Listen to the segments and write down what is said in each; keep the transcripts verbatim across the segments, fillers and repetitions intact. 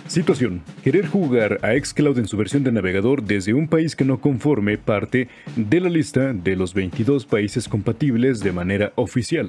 Situación: querer jugar a xCloud en su versión de navegador desde un país que no conforme parte de la lista de los veintidós países compatibles de manera oficial.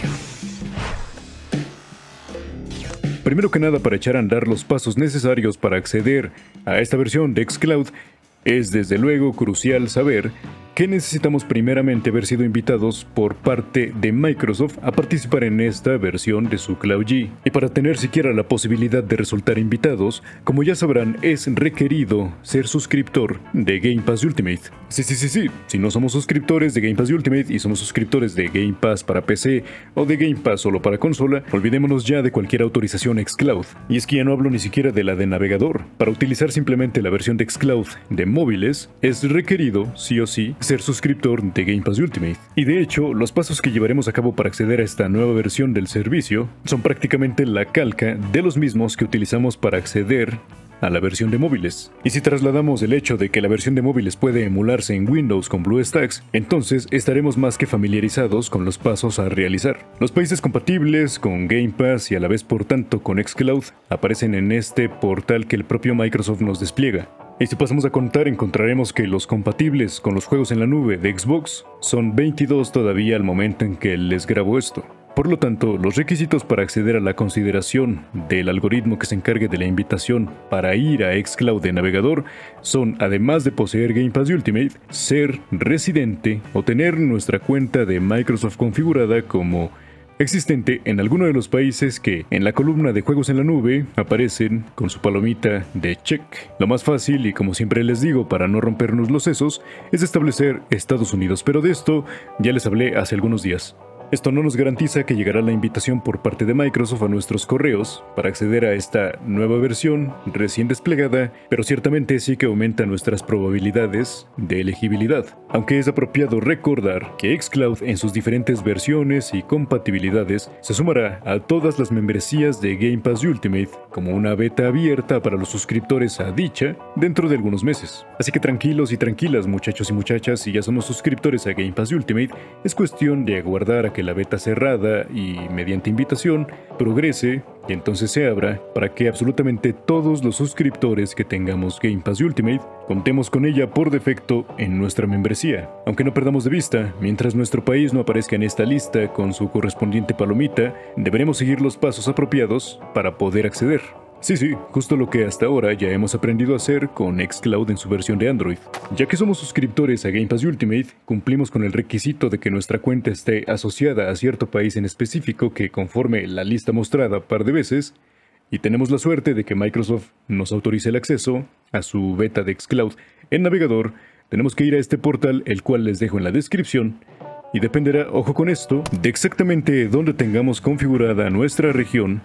Primero que nada, para echar a andar los pasos necesarios para acceder a esta versión de xCloud, es desde luego crucial saber que necesitamos primeramente haber sido invitados por parte de Microsoft a participar en esta versión de su Cloud G. Y para tener siquiera la posibilidad de resultar invitados, como ya sabrán, es requerido ser suscriptor de Game Pass Ultimate. Sí, sí, sí, sí, si no somos suscriptores de Game Pass Ultimate y somos suscriptores de Game Pass para P C o de Game Pass solo para consola, olvidémonos ya de cualquier autorización xCloud. Y es que ya no hablo ni siquiera de la de navegador. Para utilizar simplemente la versión de xCloud de móviles, es requerido, sí o sí, ser suscriptor de Game Pass Ultimate. Y de hecho, los pasos que llevaremos a cabo para acceder a esta nueva versión del servicio son prácticamente la calca de los mismos que utilizamos para acceder a la versión de móviles. Y si trasladamos el hecho de que la versión de móviles puede emularse en Windows con BlueStacks, entonces estaremos más que familiarizados con los pasos a realizar. Los países compatibles con Game Pass y a la vez por tanto con xCloud aparecen en este portal que el propio Microsoft nos despliega. Y si pasamos a contar, encontraremos que los compatibles con los juegos en la nube de Xbox son veintidós todavía al momento en que les grabo esto. Por lo tanto, los requisitos para acceder a la consideración del algoritmo que se encargue de la invitación para ir a xCloud de navegador son, además de poseer Game Pass Ultimate, ser residente o tener nuestra cuenta de Microsoft configurada como existente en alguno de los países que en la columna de juegos en la nube aparecen con su palomita de check. Lo más fácil, y como siempre les digo para no rompernos los sesos, es establecer Estados Unidos, pero de esto ya les hablé hace algunos días. Esto no nos garantiza que llegará la invitación por parte de Microsoft a nuestros correos para acceder a esta nueva versión recién desplegada, pero ciertamente sí que aumenta nuestras probabilidades de elegibilidad. Aunque es apropiado recordar que xCloud en sus diferentes versiones y compatibilidades se sumará a todas las membresías de Game Pass Ultimate como una beta abierta para los suscriptores a dicha dentro de algunos meses. Así que tranquilos y tranquilas, muchachos y muchachas, si ya somos suscriptores a Game Pass Ultimate, es cuestión de aguardar a que la beta cerrada y mediante invitación progrese y entonces se abra para que absolutamente todos los suscriptores que tengamos Game Pass Ultimate contemos con ella por defecto en nuestra membresía. Aunque no perdamos de vista, mientras nuestro país no aparezca en esta lista con su correspondiente palomita, deberemos seguir los pasos apropiados para poder acceder. Sí, sí, justo lo que hasta ahora ya hemos aprendido a hacer con xCloud en su versión de Android. Ya que somos suscriptores a Game Pass Ultimate, cumplimos con el requisito de que nuestra cuenta esté asociada a cierto país en específico que conforme la lista mostrada par de veces, y tenemos la suerte de que Microsoft nos autorice el acceso a su beta de xCloud en navegador. Tenemos que ir a este portal, el cual les dejo en la descripción, y dependerá, ojo con esto, de exactamente dónde tengamos configurada nuestra región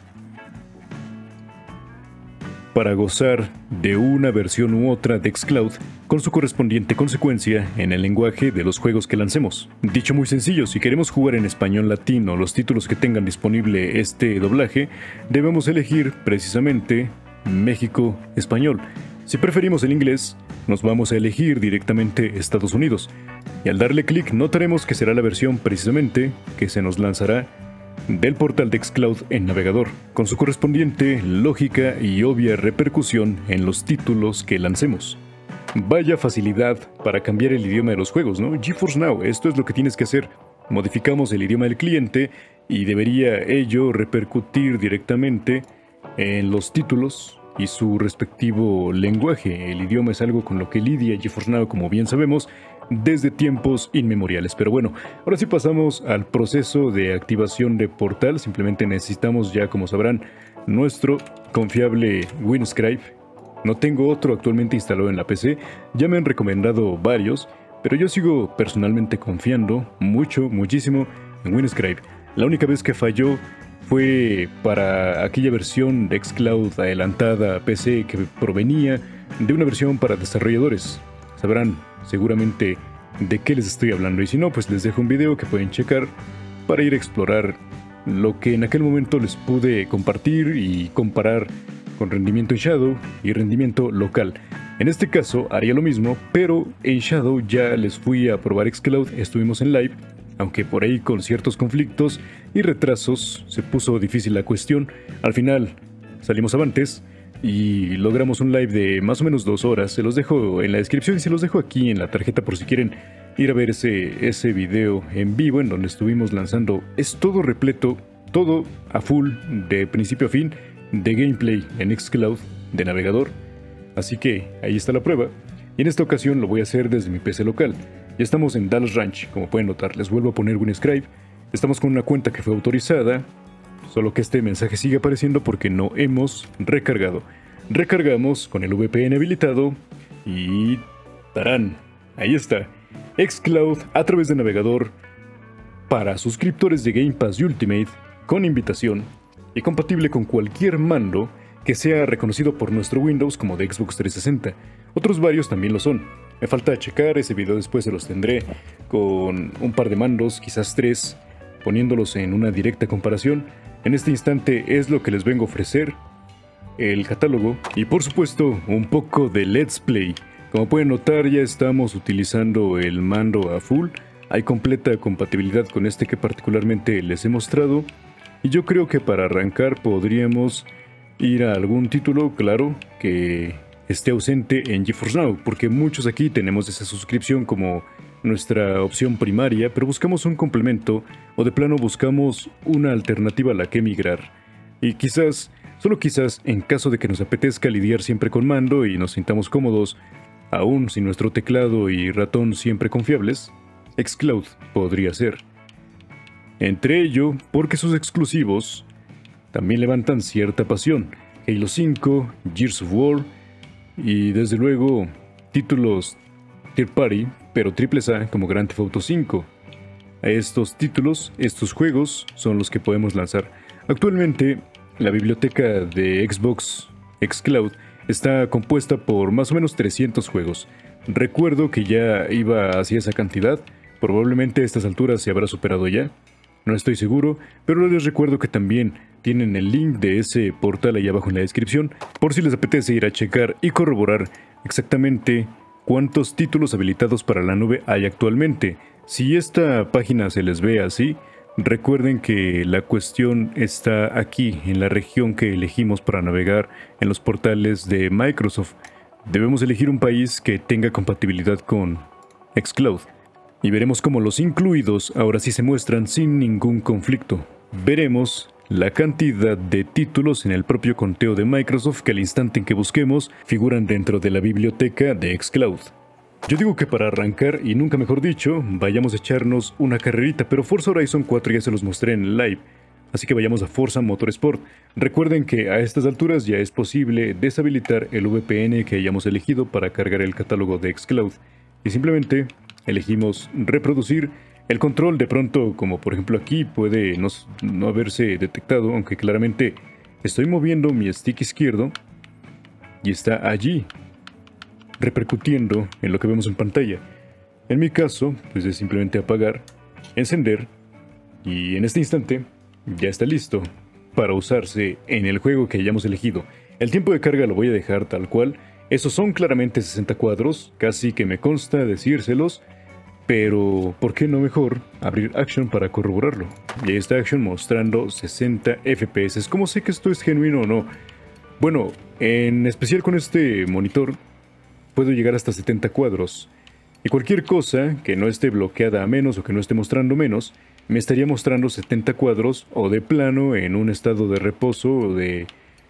para gozar de una versión u otra de xCloud con su correspondiente consecuencia en el lenguaje de los juegos que lancemos. Dicho muy sencillo, si queremos jugar en español latino los títulos que tengan disponible este doblaje, debemos elegir precisamente México español. Si preferimos el inglés, nos vamos a elegir directamente Estados Unidos. Y al darle clic notaremos que será la versión precisamente que se nos lanzará del portal de xCloud en navegador, con su correspondiente lógica y obvia repercusión en los títulos que lancemos. Vaya facilidad para cambiar el idioma de los juegos, ¿no? GeForce Now, esto es lo que tienes que hacer. Modificamos el idioma del cliente y debería ello repercutir directamente en los títulos y su respectivo lenguaje. El idioma es algo con lo que lidia GeForce Now, como bien sabemos, desde tiempos inmemoriales. Pero bueno, ahora sí pasamos al proceso de activación de portal. Simplemente necesitamos ya, como sabrán, nuestro confiable WinScribe. No tengo otro actualmente instalado en la P C, ya me han recomendado varios, pero yo sigo personalmente confiando mucho, muchísimo en WinScribe. La única vez que falló fue para aquella versión de xCloud adelantada a P C que provenía de una versión para desarrolladores. Sabrán seguramente de qué les estoy hablando, y si no, pues les dejo un video que pueden checar para ir a explorar lo que en aquel momento les pude compartir y comparar con rendimiento en Shadow y rendimiento local. En este caso haría lo mismo, pero en Shadow ya les fui a probar xCloud, estuvimos en live, aunque por ahí con ciertos conflictos y retrasos se puso difícil la cuestión. Al final salimos avantes, y logramos un live de más o menos dos horas. Se los dejo en la descripción y se los dejo aquí en la tarjeta por si quieren ir a ver ese, ese video en vivo en donde estuvimos lanzando. Es todo repleto, todo a full, de principio a fin, de gameplay en Xcloud, de navegador. Así que ahí está la prueba. Y en esta ocasión lo voy a hacer desde mi P C local. Ya estamos en Dallas Ranch, como pueden notar. Les vuelvo a poner Winscribe. Estamos con una cuenta que fue autorizada, solo que este mensaje sigue apareciendo porque no hemos recargado. Recargamos con el V P N habilitado y... ¡tarán! Ahí está. Xcloud a través de navegador para suscriptores de Game Pass y Ultimate, con invitación y compatible con cualquier mando que sea reconocido por nuestro Windows como de Xbox trescientos sesenta. Otros varios también lo son. Me falta checar, ese video después se los tendré con un par de mandos, quizás tres, poniéndolos en una directa comparación. En este instante es lo que les vengo a ofrecer, el catálogo y por supuesto un poco de Let's Play. Como pueden notar, ya estamos utilizando el mando a full. Hay completa compatibilidad con este que particularmente les he mostrado. Y yo creo que para arrancar podríamos ir a algún título, claro, que esté ausente en GeForce Now, porque muchos aquí tenemos esa suscripción como nuestra opción primaria, pero buscamos un complemento o de plano buscamos una alternativa a la que migrar. Y quizás, solo quizás, en caso de que nos apetezca lidiar siempre con mando y nos sintamos cómodos, aún sin nuestro teclado y ratón siempre confiables, Xcloud podría ser. Entre ello, porque sus exclusivos también levantan cierta pasión. Halo cinco, Gears of War y desde luego títulos third party, pero triple A como Grand Theft Auto cinco. A estos títulos, estos juegos son los que podemos lanzar. Actualmente, la biblioteca de Xbox Xcloud está compuesta por más o menos trescientos juegos. Recuerdo que ya iba hacia esa cantidad, probablemente a estas alturas se habrá superado ya. No estoy seguro, pero les recuerdo que también tienen el link de ese portal ahí abajo en la descripción, por si les apetece ir a checar y corroborar exactamente cuántos títulos habilitados para la nube hay actualmente. Si esta página se les ve así, recuerden que la cuestión está aquí, en la región que elegimos para navegar en los portales de Microsoft. Debemos elegir un país que tenga compatibilidad con Xcloud. Y veremos cómo los incluidos ahora sí se muestran sin ningún conflicto. Veremos la cantidad de títulos en el propio conteo de Microsoft que al instante en que busquemos figuran dentro de la biblioteca de Xcloud. Yo digo que para arrancar, y nunca mejor dicho, vayamos a echarnos una carrerita, pero Forza Horizon cuatro ya se los mostré en el live, así que vayamos a Forza Motorsport. Recuerden que a estas alturas ya es posible deshabilitar el V P N que hayamos elegido para cargar el catálogo de Xcloud, y simplemente elegimos reproducir. El control de pronto, como por ejemplo aquí, puede no, no haberse detectado, aunque claramente estoy moviendo mi stick izquierdo y está allí, repercutiendo en lo que vemos en pantalla. En mi caso, pues es simplemente apagar, encender, y en este instante ya está listo para usarse en el juego que hayamos elegido. El tiempo de carga lo voy a dejar tal cual. Esos son claramente sesenta cuadros, casi que me consta decírselos, pero ¿por qué no mejor abrir Action para corroborarlo? Y ahí está Action mostrando sesenta F P S. ¿Cómo sé que esto es genuino o no? Bueno, en especial con este monitor puedo llegar hasta setenta cuadros. Y cualquier cosa que no esté bloqueada a menos o que no esté mostrando menos, me estaría mostrando setenta cuadros o de plano en un estado de reposo de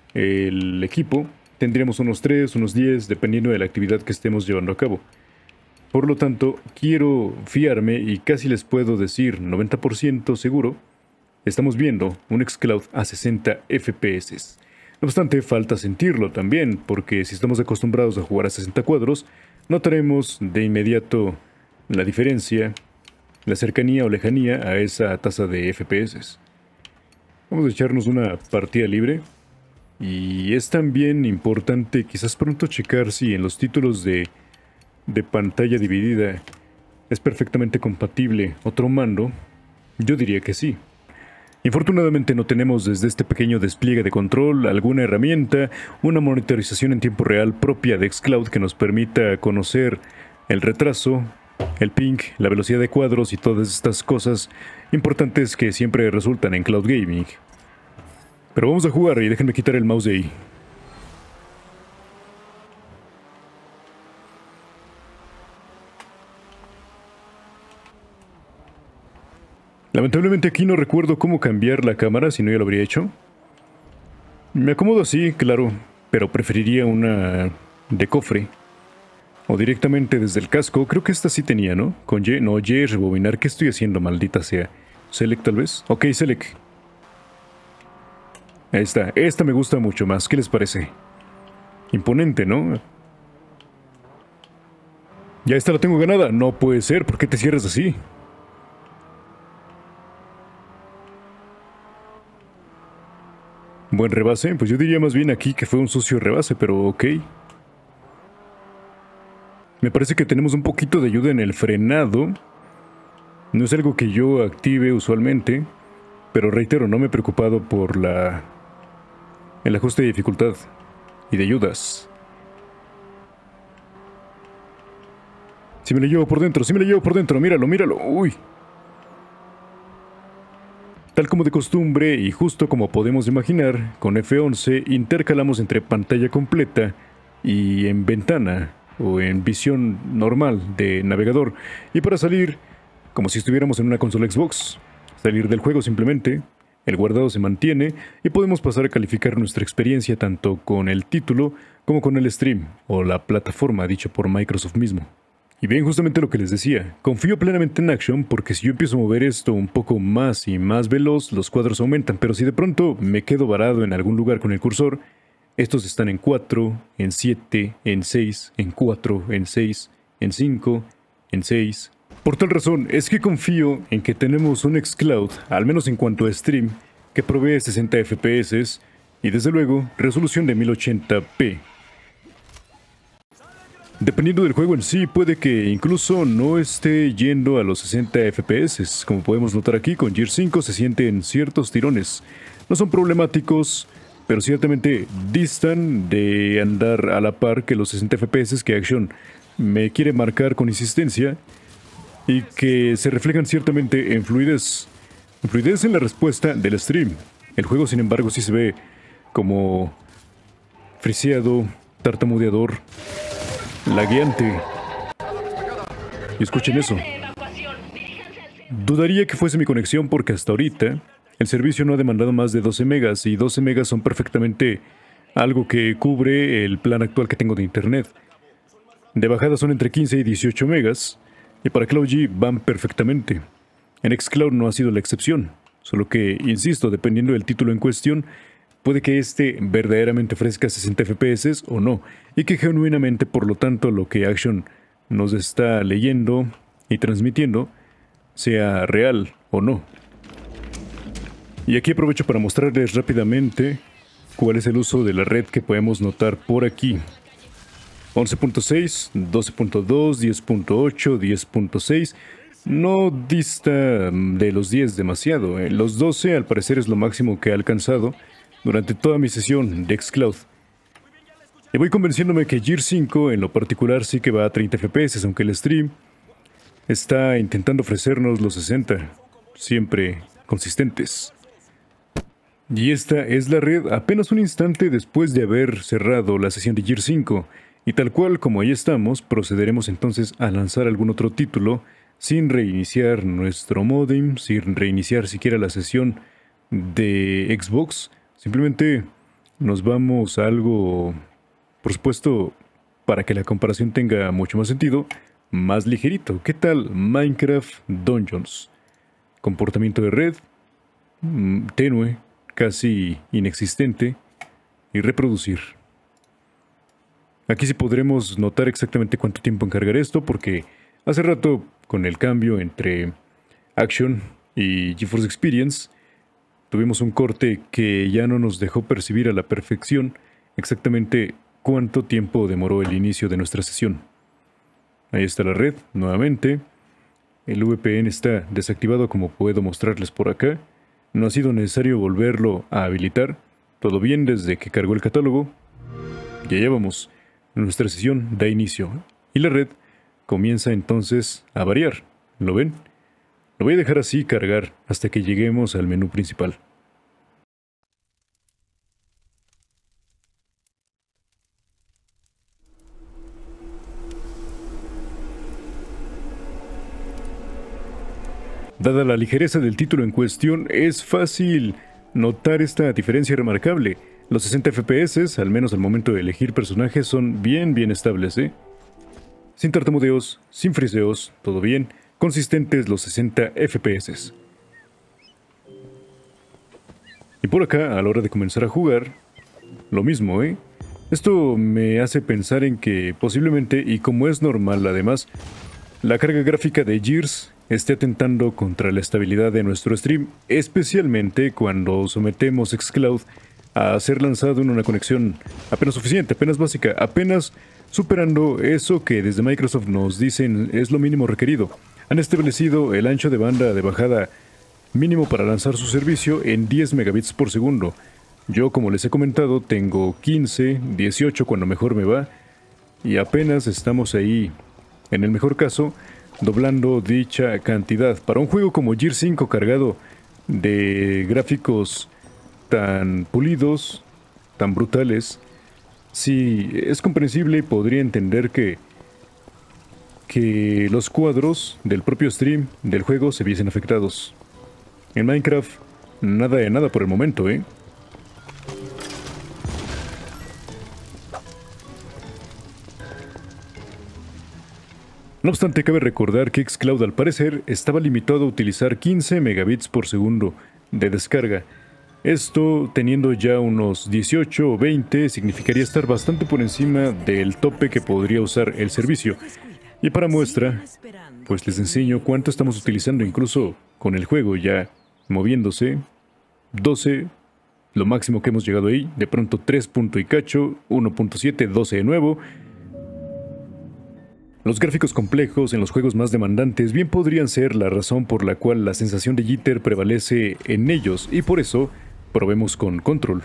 el equipo. Tendríamos unos tres, unos diez, dependiendo de la actividad que estemos llevando a cabo. Por lo tanto, quiero fiarme y casi les puedo decir noventa por ciento seguro, estamos viendo un Xcloud a sesenta F P S. No obstante, falta sentirlo también, porque si estamos acostumbrados a jugar a sesenta cuadros, notaremos de inmediato la diferencia, la cercanía o lejanía a esa tasa de F P S. Vamos a echarnos una partida libre. Y es también importante quizás pronto checar si en los títulos de, de pantalla dividida es perfectamente compatible otro mando. Yo diría que sí. Infortunadamente no tenemos desde este pequeño despliegue de control alguna herramienta, una monitorización en tiempo real propia de Xcloud que nos permita conocer el retraso, el ping, la velocidad de cuadros y todas estas cosas importantes que siempre resultan en Cloud Gaming. Pero vamos a jugar y déjenme quitar el mouse de ahí. Lamentablemente aquí no recuerdo cómo cambiar la cámara, si no ya lo habría hecho. Me acomodo así, claro, pero preferiría una de cofre. O directamente desde el casco. Creo que esta sí tenía, ¿no? Con Y. No, Y es rebobinar. ¿Qué estoy haciendo, maldita sea? Select tal vez. Ok, select. Ahí está. Esta me gusta mucho más. ¿Qué les parece? Imponente, ¿no? Ya esta la tengo ganada. No puede ser. ¿Por qué te cierras así? Buen rebase. Pues yo diría más bien aquí que fue un sucio rebase, pero ok. Me parece que tenemos un poquito de ayuda en el frenado. No es algo que yo active usualmente, pero reitero, no me he preocupado por la... el ajuste de dificultad y de ayudas. Si me lo llevo por dentro, si me lo llevo por dentro, míralo, míralo, uy. Tal como de costumbre y justo como podemos imaginar, con F once intercalamos entre pantalla completa y en ventana o en visión normal de navegador. Y para salir, como si estuviéramos en una consola Xbox, salir del juego simplemente, el guardado se mantiene y podemos pasar a calificar nuestra experiencia tanto con el título como con el stream o la plataforma dicho por Microsoft mismo. Y bien, justamente lo que les decía, confío plenamente en Action porque si yo empiezo a mover esto un poco más y más veloz, los cuadros aumentan, pero si de pronto me quedo varado en algún lugar con el cursor, estos están en cuatro, en siete, en seis, en cuatro, en seis, en cinco, en seis. Por tal razón, es que confío en que tenemos un xCloud, al menos en cuanto a stream, que provee sesenta F P S y desde luego resolución de mil ochenta p. Dependiendo del juego en sí, puede que incluso no esté yendo a los sesenta F P S. Como podemos notar aquí, con Gears cinco se sienten ciertos tirones. No son problemáticos, pero ciertamente distan de andar a la par que los sesenta F P S que Action me quiere marcar con insistencia y que se reflejan ciertamente en fluidez. En fluidez en la respuesta del stream. El juego, sin embargo, sí se ve como friseado, tartamudeador, lagueante. Y escuchen eso. Dudaría que fuese mi conexión porque hasta ahorita el servicio no ha demandado más de doce megas y doce megas son perfectamente algo que cubre el plan actual que tengo de internet. De bajada son entre quince y dieciocho megas y para CloudG van perfectamente. En xCloud no ha sido la excepción, solo que, insisto, dependiendo del título en cuestión, puede que este verdaderamente ofrezca sesenta F P S o no, y que genuinamente, por lo tanto, lo que Action nos está leyendo y transmitiendo sea real o no. Y aquí aprovecho para mostrarles rápidamente cuál es el uso de la red que podemos notar por aquí. once punto seis, doce punto dos, diez punto ocho, diez punto seis... No dista de los diez demasiado. Los doce al parecer es lo máximo que he alcanzado durante toda mi sesión de xCloud. Y voy convenciéndome que Gears cinco en lo particular sí que va a treinta F P S, aunque el stream está intentando ofrecernos los sesenta, siempre consistentes. Y esta es la red apenas un instante después de haber cerrado la sesión de Gears cinco. Y tal cual como ahí estamos, procederemos entonces a lanzar algún otro título sin reiniciar nuestro modem, sin reiniciar siquiera la sesión de Xbox. Simplemente nos vamos a algo, por supuesto, para que la comparación tenga mucho más sentido, más ligerito. ¿Qué tal Minecraft Dungeons? Comportamiento de red, mmm, tenue, casi inexistente, y reproducir. Aquí sí podremos notar exactamente cuánto tiempo encargar esto, porque hace rato, con el cambio entre Action y GeForce Experience, tuvimos un corte que ya no nos dejó percibir a la perfección exactamente cuánto tiempo demoró el inicio de nuestra sesión. Ahí está la red, nuevamente. El V P N está desactivado como puedo mostrarles por acá. No ha sido necesario volverlo a habilitar. Todo bien desde que cargó el catálogo. Y allá vamos. Nuestra sesión da inicio. Y la red comienza entonces a variar. ¿Lo ven? Lo voy a dejar así cargar hasta que lleguemos al menú principal. Dada la ligereza del título en cuestión, es fácil notar esta diferencia remarcable. Los sesenta F P S, al menos al momento de elegir personajes, son bien bien estables, ¿eh? Sin tartamudeos, sin friseos, todo bien, consistentes los sesenta F P S. Y por acá, a la hora de comenzar a jugar, lo mismo, ¿eh? Esto me hace pensar en que posiblemente, y como es normal además, la carga gráfica de Gears esté atentando contra la estabilidad de nuestro stream, especialmente cuando sometemos xCloud a ser lanzado en una conexión apenas suficiente, apenas básica, apenas superando eso que desde Microsoft nos dicen es lo mínimo requerido. Han establecido el ancho de banda de bajada mínimo para lanzar su servicio en diez megabits por segundo. Yo, como les he comentado, tengo quince, dieciocho cuando mejor me va, y apenas estamos ahí, en el mejor caso, doblando dicha cantidad. Para un juego como Gears cinco cargado de gráficos tan pulidos, tan brutales, sí, es comprensible y podría entender que, que los cuadros del propio stream del juego se viesen afectados. En Minecraft, nada de nada por el momento, ¿eh? No obstante, cabe recordar que xCloud al parecer estaba limitado a utilizar quince megabits por segundo de descarga. Esto, teniendo ya unos dieciocho o veinte, significaría estar bastante por encima del tope que podría usar el servicio. Y para muestra, pues les enseño cuánto estamos utilizando incluso con el juego ya moviéndose. doce, lo máximo que hemos llegado ahí, de pronto tres punto y cacho, uno punto siete, doce de nuevo. Los gráficos complejos en los juegos más demandantes bien podrían ser la razón por la cual la sensación de jitter prevalece en ellos, y por eso probemos con Control.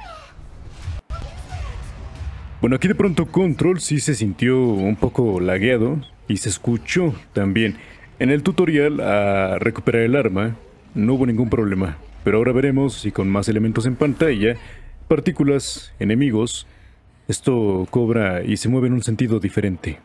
Bueno, aquí de pronto Control sí se sintió un poco lagueado y se escuchó también. En el tutorial a recuperar el arma no hubo ningún problema, pero ahora veremos si con más elementos en pantalla, partículas, enemigos, esto cobra y se mueve en un sentido diferente.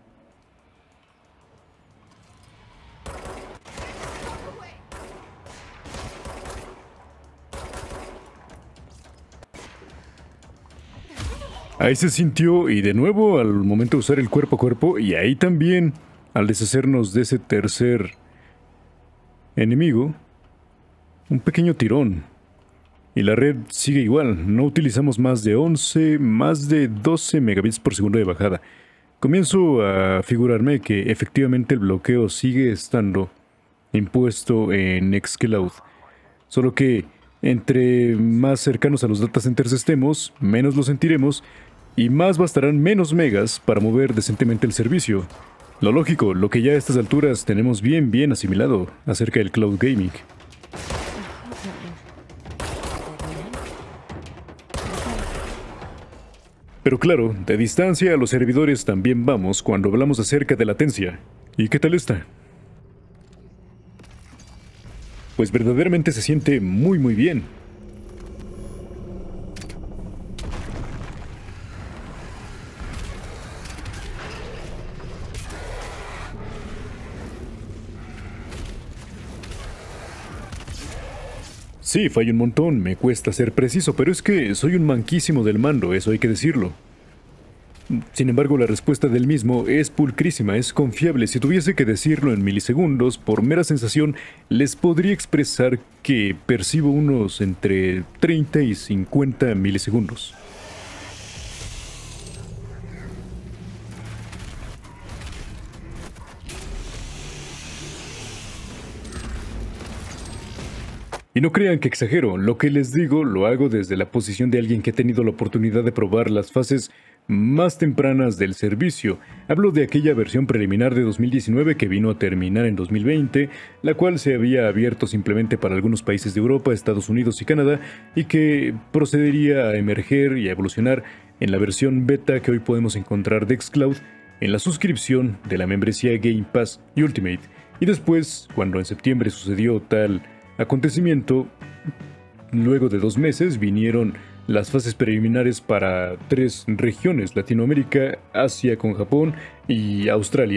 Ahí se sintió, y de nuevo al momento de usar el cuerpo a cuerpo, y ahí también al deshacernos de ese tercer enemigo, un pequeño tirón. Y la red sigue igual, no utilizamos más de once, más de doce megabits por segundo de bajada. Comienzo a figurarme que efectivamente el bloqueo sigue estando impuesto en xCloud, solo que entre más cercanos a los data centers estemos, menos lo sentiremos, y más bastarán menos megas para mover decentemente el servicio. Lo lógico, lo que ya a estas alturas tenemos bien bien asimilado acerca del cloud gaming. Pero claro, de distancia a los servidores también vamos cuando hablamos acerca de latencia. ¿Y qué tal está? Pues verdaderamente se siente muy muy bien. Sí, falla un montón, me cuesta ser preciso, pero es que soy un manquísimo del mando, eso hay que decirlo. Sin embargo, la respuesta del mismo es pulcrísima, es confiable. Si tuviese que decirlo en milisegundos, por mera sensación, les podría expresar que percibo unos entre treinta y cincuenta milisegundos. Y no crean que exagero, lo que les digo lo hago desde la posición de alguien que ha tenido la oportunidad de probar las fases más tempranas del servicio. Hablo de aquella versión preliminar de dos mil diecinueve que vino a terminar en dos mil veinte, la cual se había abierto simplemente para algunos países de Europa, Estados Unidos y Canadá, y que procedería a emerger y a evolucionar en la versión beta que hoy podemos encontrar de xCloud en la suscripción de la membresía Game Pass y Ultimate. Y después, cuando en septiembre sucedió tal acontecimiento, luego de dos meses vinieron las fases preliminares para tres regiones: Latinoamérica, Asia con Japón y Australia.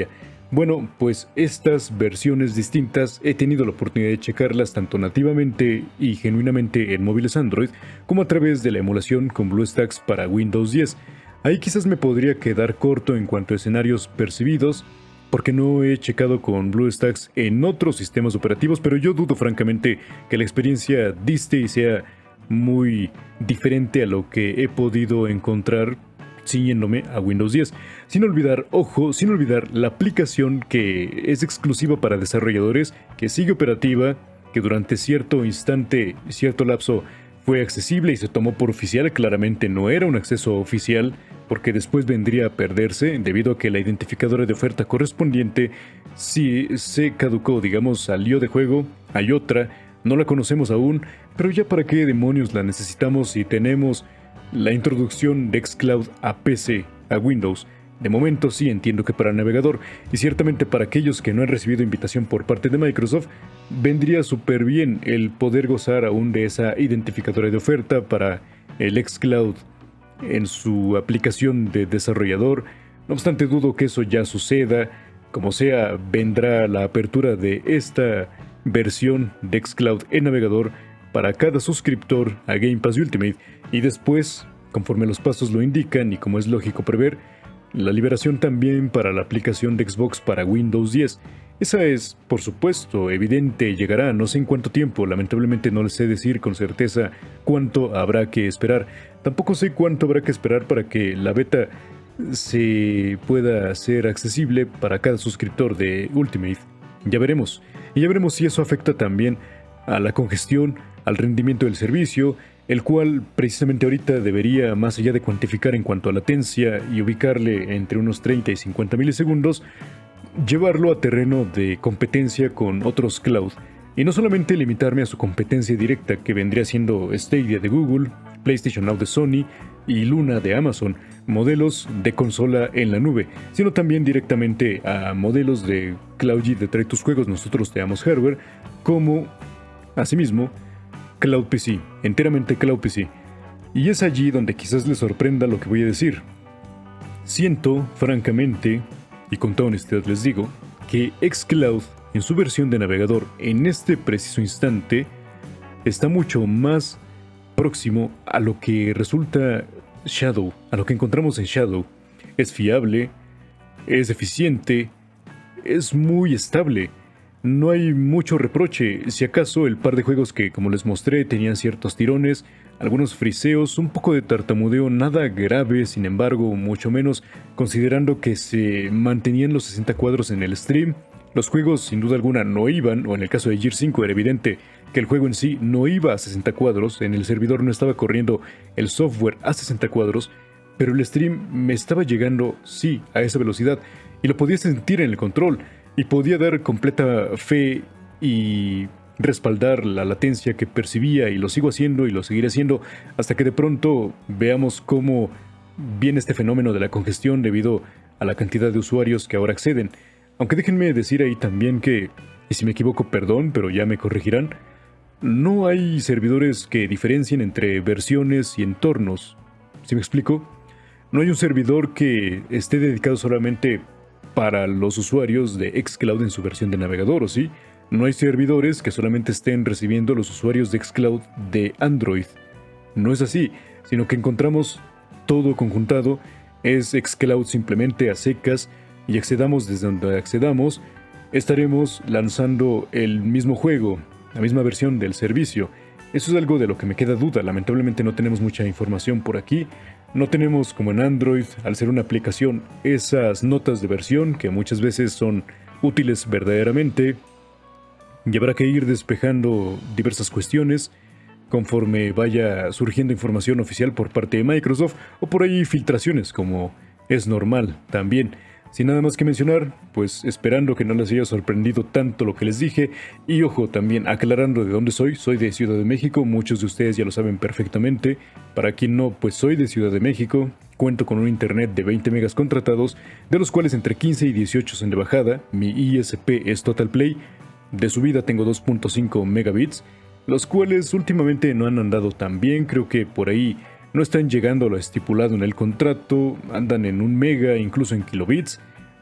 Bueno, pues estas versiones distintas he tenido la oportunidad de checarlas tanto nativamente y genuinamente en móviles Android, como a través de la emulación con BlueStacks para Windows diez. Ahí quizás me podría quedar corto en cuanto a escenarios percibidos, porque no he checado con BlueStacks en otros sistemas operativos, pero yo dudo francamente que la experiencia diste y sea muy diferente a lo que he podido encontrar ciñéndome a Windows diez. Sin olvidar, ojo, sin olvidar la aplicación que es exclusiva para desarrolladores, que sigue operativa, que durante cierto instante, cierto lapso, fue accesible y se tomó por oficial. Claramente no era un acceso oficial, porque después vendría a perderse debido a que la identificadora de oferta correspondiente sí se caducó, digamos, salió de juego. Hay otra, no la conocemos aún, pero ya para qué demonios la necesitamos si tenemos la introducción de xCloud a P C, a Windows. De momento sí entiendo que para el navegador, y ciertamente para aquellos que no han recibido invitación por parte de Microsoft, vendría súper bien el poder gozar aún de esa identificadora de oferta para el xCloud en su aplicación de desarrollador. No obstante, dudo que eso ya suceda. Como sea, vendrá la apertura de esta versión de xCloud en navegador para cada suscriptor a Game Pass Ultimate, y después, conforme los pasos lo indican y como es lógico prever, la liberación también para la aplicación de Xbox para Windows diez. Esa es, por supuesto, evidente, llegará no sé en cuánto tiempo. Lamentablemente no les sé decir con certeza cuánto habrá que esperar. Tampoco sé cuánto habrá que esperar para que la beta se pueda hacer accesible para cada suscriptor de Ultimate. Ya veremos. Y ya veremos si eso afecta también a la congestión, al rendimiento del servicio, el cual precisamente ahorita debería, más allá de cuantificar en cuanto a latencia y ubicarle entre unos treinta y cincuenta milisegundos, llevarlo a terreno de competencia con otros cloud. Y no solamente limitarme a su competencia directa, que vendría siendo Stadia de Google, PlayStation Now de Sony y Luna de Amazon, modelos de consola en la nube, sino también directamente a modelos de Cloud G de trae tus juegos, nosotros te damos hardware, como asimismo Cloud P C, enteramente Cloud P C. Y es allí donde quizás les sorprenda lo que voy a decir. Siento, francamente, y con toda honestidad les digo, que xCloud en su versión de navegador en este preciso instante está mucho más próximo a lo que resulta Shadow, a lo que encontramos en Shadow. Es fiable, es eficiente, es muy estable. No hay mucho reproche, si acaso el par de juegos que, como les mostré, tenían ciertos tirones, algunos friseos, un poco de tartamudeo, nada grave, sin embargo, mucho menos considerando que se mantenían los sesenta cuadros en el stream. Los juegos sin duda alguna no iban, o en el caso de Gear cinco era evidente que el juego en sí no iba a sesenta cuadros, en el servidor no estaba corriendo el software a sesenta cuadros, pero el stream me estaba llegando, sí, a esa velocidad, y lo podía sentir en el control. Y podía dar completa fe y respaldar la latencia que percibía, y lo sigo haciendo y lo seguiré haciendo hasta que de pronto veamos cómo viene este fenómeno de la congestión debido a la cantidad de usuarios que ahora acceden. Aunque déjenme decir ahí también que, y si me equivoco perdón, pero ya me corregirán, no hay servidores que diferencien entre versiones y entornos. ¿Sí me explico? No hay un servidor que esté dedicado solamente para los usuarios de xCloud en su versión de navegador, ¿o sí? No hay servidores que solamente estén recibiendo los usuarios de xCloud de Android. No es así, sino que encontramos todo conjuntado, es xCloud simplemente a secas, y accedamos desde donde accedamos, estaremos lanzando el mismo juego, la misma versión del servicio. Eso es algo de lo que me queda duda. Lamentablemente no tenemos mucha información por aquí. No tenemos, como en Android, al ser una aplicación, esas notas de versión que muchas veces son útiles verdaderamente. Y habrá que ir despejando diversas cuestiones conforme vaya surgiendo información oficial por parte de Microsoft, o por ahí filtraciones, como es normal también. Sin nada más que mencionar, pues esperando que no les haya sorprendido tanto lo que les dije, y ojo, también aclarando de dónde soy, soy de Ciudad de México, muchos de ustedes ya lo saben perfectamente. Para quien no, pues soy de Ciudad de México, cuento con un internet de veinte megas contratados, de los cuales entre quince y dieciocho son de bajada, mi I S P es Total Play, de subida tengo dos punto cinco megabits, los cuales últimamente no han andado tan bien, creo que por ahí no están llegando a lo estipulado en el contrato, andan en un mega, incluso en kilobits.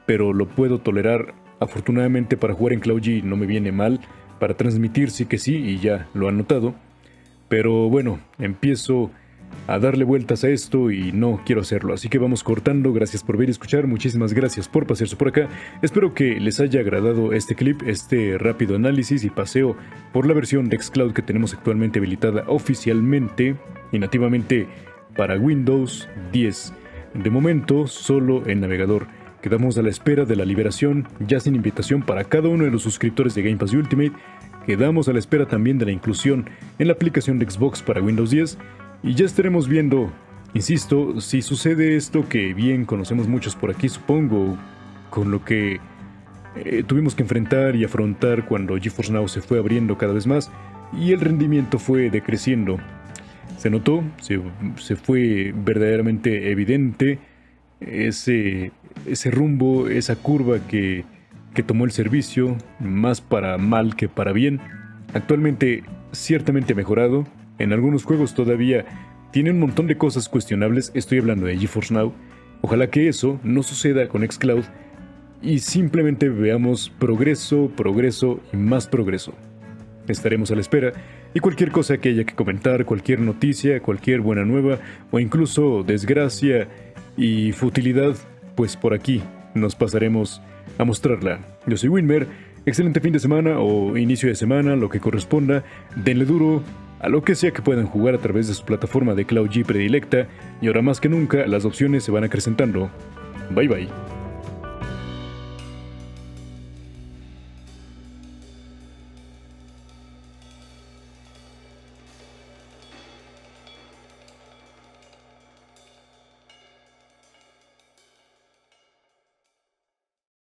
pero lo puedo tolerar. Afortunadamente para jugar en Cloud G no me viene mal, para transmitir sí que sí, y ya lo han notado. Pero bueno, empiezo a darle vueltas a esto y no quiero hacerlo, así que vamos cortando. Gracias por ver y escuchar, muchísimas gracias por pasearse por acá. Espero que les haya agradado este clip, este rápido análisis y paseo por la versión de xCloud que tenemos actualmente habilitada oficialmente y nativamente para Windows diez. De momento solo en navegador. Quedamos a la espera de la liberación, ya sin invitación para cada uno de los suscriptores de Game Pass Ultimate. Quedamos a la espera también de la inclusión en la aplicación de Xbox para Windows diez. Y ya estaremos viendo, insisto, si sucede esto que bien conocemos muchos por aquí, supongo, con lo que eh, tuvimos que enfrentar y afrontar cuando GeForce Now se fue abriendo cada vez más y el rendimiento fue decreciendo. Se notó, se, se fue verdaderamente evidente ese, ese rumbo, esa curva que, que tomó el servicio, más para mal que para bien. Actualmente ciertamente ha mejorado. En algunos juegos todavía tiene un montón de cosas cuestionables, estoy hablando de GeForce Now. Ojalá que eso no suceda con xCloud y simplemente veamos progreso, progreso y más progreso. Estaremos a la espera y cualquier cosa que haya que comentar, cualquier noticia, cualquier buena nueva o incluso desgracia y futilidad, pues por aquí nos pasaremos a mostrarla. Yo soy Winmer, excelente fin de semana o inicio de semana, lo que corresponda. Denle duro a lo que sea que puedan jugar a través de su plataforma de Cloud G predilecta, y ahora más que nunca las opciones se van acrecentando. Bye bye.